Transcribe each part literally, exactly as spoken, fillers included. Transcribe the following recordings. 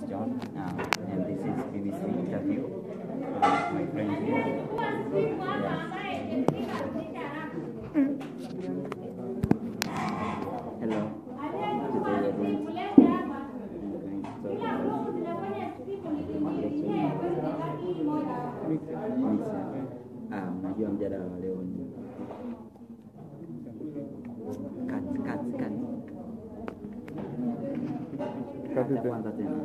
John, uh, and this is B B C interview with my friend here. Yeah. Hello. Today we're going to, we're going to talk about Ah, unajua mjadala wa leo ni kat kat kat kat kwanza tena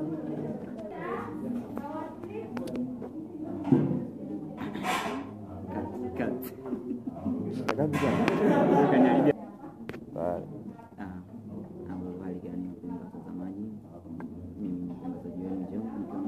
kat kat Kat kanyaidia Baik. ah ambao hali gani mpenda watazamaji, mimi mtangazaji wenu John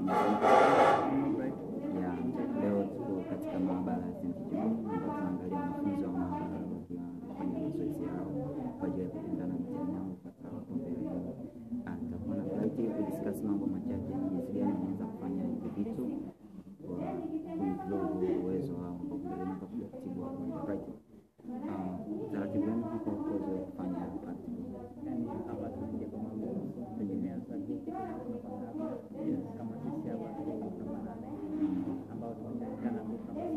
ya leo tuko katika maabara ya Saint John ambapo tunaangalia wanafunzi wa maabara wakifanya mazoezi yao kwa ajili ya kuendana mtihani wao kwa sababu mbele. Tutakuwa na flight ya kudiscuss mambo machache jinsi gani wanaweza kufanya hivi vitu kwa kuimprove uwezo wao kwa kuendelea kwa kutibu wao right. Ah, taratibu gani hapo kwa kufanya practical yani hapa tunaje kwa mambo tegemea subject kama sisi hapa kama nane ambao tunashirikiana na mtu ambao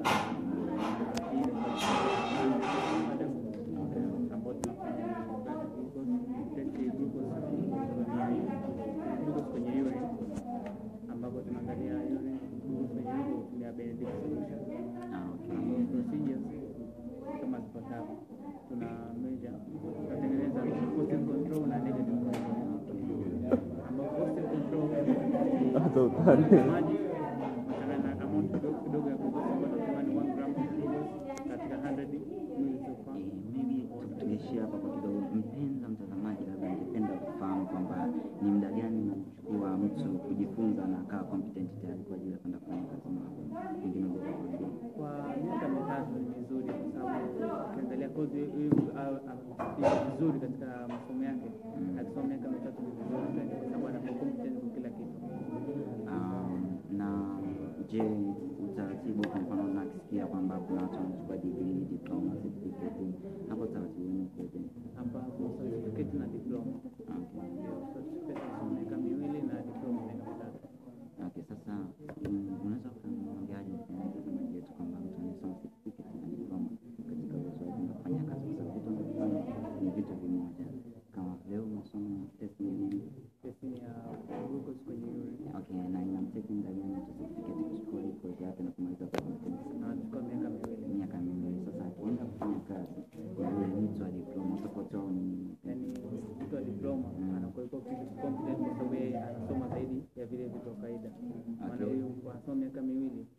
kwenye yule ambapo tunaangalia yule kwenye ya Benedict solution. Ah, okay. Procedures kama zifuatavyo. Tuna measure tunatengeneza positive control na negative control. Ambapo positive control Atau tadi maji na amount kidogo kidogo ya glucose ambayo tunasema one gram katika one hundred milliliters. Mimi tutishia hapa kwa kidogo. Mpenzi mtazamaji, labda ningependa kufahamu kwamba ni muda gani unachukua mtu kujifunza na akawa competent tayari kwa ajili ya kwenda kufanya kazi maalum. Pengine unaweza kuambia. Kwa miaka mitatu ni vizuri kwa sababu ukiangalia kozi hii vizuri katika masomo yake. Akisoma miaka mitatu ni vizuri kwa sababu ana competent kwa kila kitu. Um, na je, utaratibu kwa mfano unasikia kwamba kuna watu wanachukua degree, diploma, certificate, hapo taratibu ni kote. Hapa kwa certificate na diploma. Okay. Certificate ni miaka miwili na diploma ni miaka mitatu. Okay, sasa unaweza kuongeaje kama yetu kwamba mtu anasoma certificate na diploma katika uwezo wake kufanya kazi kwa sababu tunafanya ni vitu vimoja. Kama leo unasoma test ni test ya glucose kwenye urine. Okay, na ina mteki ndani ya certificate kuchukua iko yake na kumaliza kwa competence. Na chukua miaka miwili. Miaka miwili sasa akienda kufanya kazi ya ile mtu wa diploma utakotoa ni yani mtu wa diploma anakuwa confident kwa sababu yeye anasoma zaidi ya vile vitu kawaida. Maana huyu anasoma miaka miwili